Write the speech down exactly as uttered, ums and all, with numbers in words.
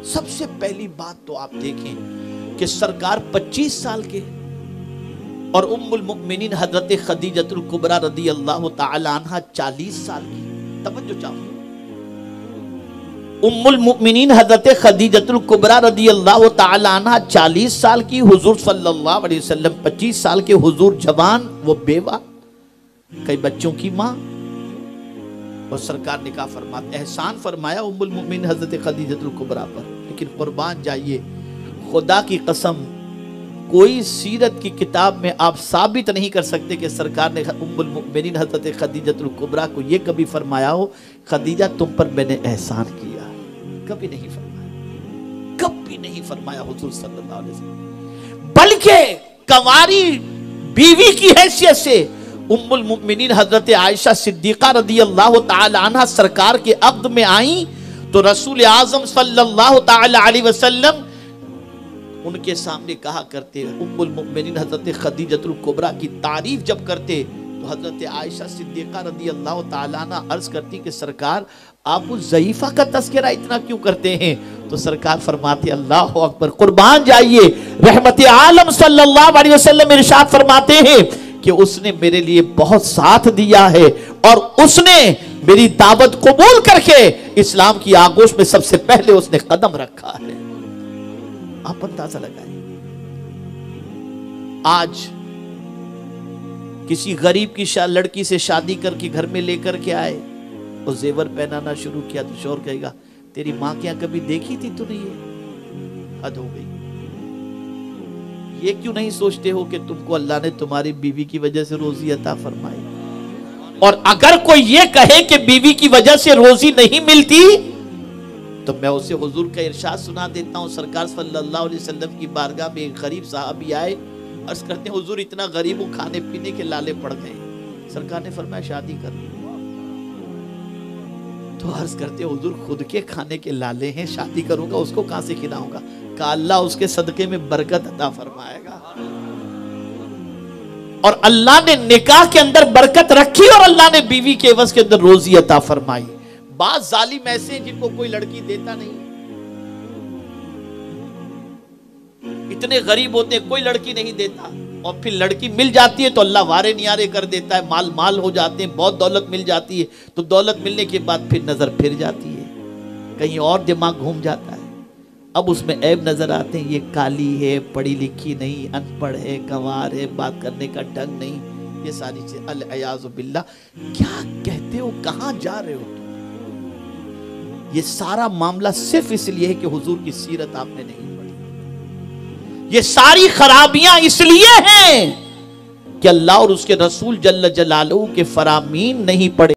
سب سے پہلی بات تو آپ دیکھیں کہ سرکار پچیس سال کے اور ام المؤمنین حضرت خدیجۃ الکبریٰ رضی اللہ تعالی عنہ چالیس سال کی. توجہ چاہیے، ام المؤمنین حضرت خدیجۃ الکبریٰ رضی اللہ تعالی عنہ چالیس سال کی، حضور صلی اللہ علیہ وسلم پچیس سال کے، حضور جوان، وہ بیوہ، کئی بچوں کی ماں. اور سرکار نے کہا فرمایا، احسان فرمایا ام المؤمنین حضرت خدیجۃ الکبریٰ پر. لیکن قربان جائیے، خدا کی قسم کوئی سیرت کی کتاب میں آپ ثابت نہیں کر سکتے کہ سرکار نے ام المؤمنین حضرت خدیجۃ الکبریٰ کو یہ کبھی فرمایا ہو خدیجہ تم پر میں نے احسان کیا. کبھی نہیں فرمایا، کبھی نہیں فرمایا حضور صلی اللہ علیہ وسلم. بلکہ کنواری بیوی کی حیثیت سے ام المؤمنین حضرت عائشہ صدیقہ رضی اللہ تعالی عنہ سرکار کے عقد میں آئیں تو رسول اعظم صلی اللہ تعالی علیہ وسلم ان کے سامنے کہا کرتے، ام المؤمنین حضرت خدیجۃ الکبریٰ کی تعریف جب کرتے تو حضرت عائشہ صدیقہ رضی اللہ تعالیٰ عنہ عرض کرتی کہ سرکار آپ اس ضعیفہ کا تذکرہ اتنا کیوں کرتے ہیں؟ تو سرکار فرماتے اللہ اکبر، قربان جائیے، رحمت عالم صلی اللہ علیہ وسلم ارشاد فرماتے ہیں کہ اس نے میرے لیے بہت ساتھ دیا ہے اور اس نے میری دعوت قبول کر کے اسلام کی آغوش میں سب سے پہلے اس نے قدم رکھا ہے. آپ اندازہ لگائیں، آج کسی غریب کی لڑکی سے شادی کر کے گھر میں لے کر کے آئے اور زیور پہنانا شروع کیا تو شوہر کہے گا تیری ماں کیا کبھی دیکھی تھی تو نہیں ہے؟ حد ہو گئی. یہ کیوں نہیں سوچتے ہو کہ تم کو اللہ نے تمہاری بیوی کی وجہ سے روزی عطا فرمائی؟ اور اگر کوئی یہ کہے کہ بیوی کی وجہ سے روزی نہیں ملتی تو میں اسے حضور کا ارشاد سنا دیتا ہوں. سرکار صلی اللہ علیہ وسلم کی بارگاہ میں ایک غریب صحابی آئے، عرض کرتے ہیں حضور اتنا غریب ہوں کھانے پینے کے لالے پڑ گئے. سرکار نے فرمایا شادی کر لو. تو عرض کرتے ہیں حضور خود کے کھانے کے لالے ہیں، شادی کروں گا اس کو کہاں سے کھلاؤں گا؟ کہ اللہ اس کے صدقے میں برکت عطا فرمائے گا. اور اللہ نے نکاح کے اندر برکت رکھی اور اللہ نے بیوی کے عوض کے اندر روزی عطا فرمائی. بعض ظالم ایسے ہیں جن کو کوئی لڑکی دیتا نہیں، اتنے غریب ہوتے ہیں کوئی لڑکی نہیں دیتا، اور پھر لڑکی مل جاتی ہے تو اللہ وارے نیارے کر دیتا ہے، مال مال ہو جاتے ہیں، بہت دولت مل جاتی ہے تو دولت ملنے کے بعد پھر نظر پھر جاتی ہے، کہیں اور دماغ گھوم جاتا ہے. اب اس میں عیب نظر آتے ہیں، یہ کالی ہے، پڑھی لکھی نہیں، ان پڑھ ہے، گنوار ہے، بات کرنے کا ڈھنگ نہیں، یہ ساری چیزیں العیاذ باللہ. کیا کہتے ہو، کہاں جا رہے ہو؟ یہ سارا معاملہ صرف اس لیے ہے کہ حضور کی سیرت آپ نے نہیں پڑھی. یہ ساری خرابیاں اس لیے ہیں کہ اللہ اور اس کے رسول جل جلالہ کے فرامین نہیں پڑھے.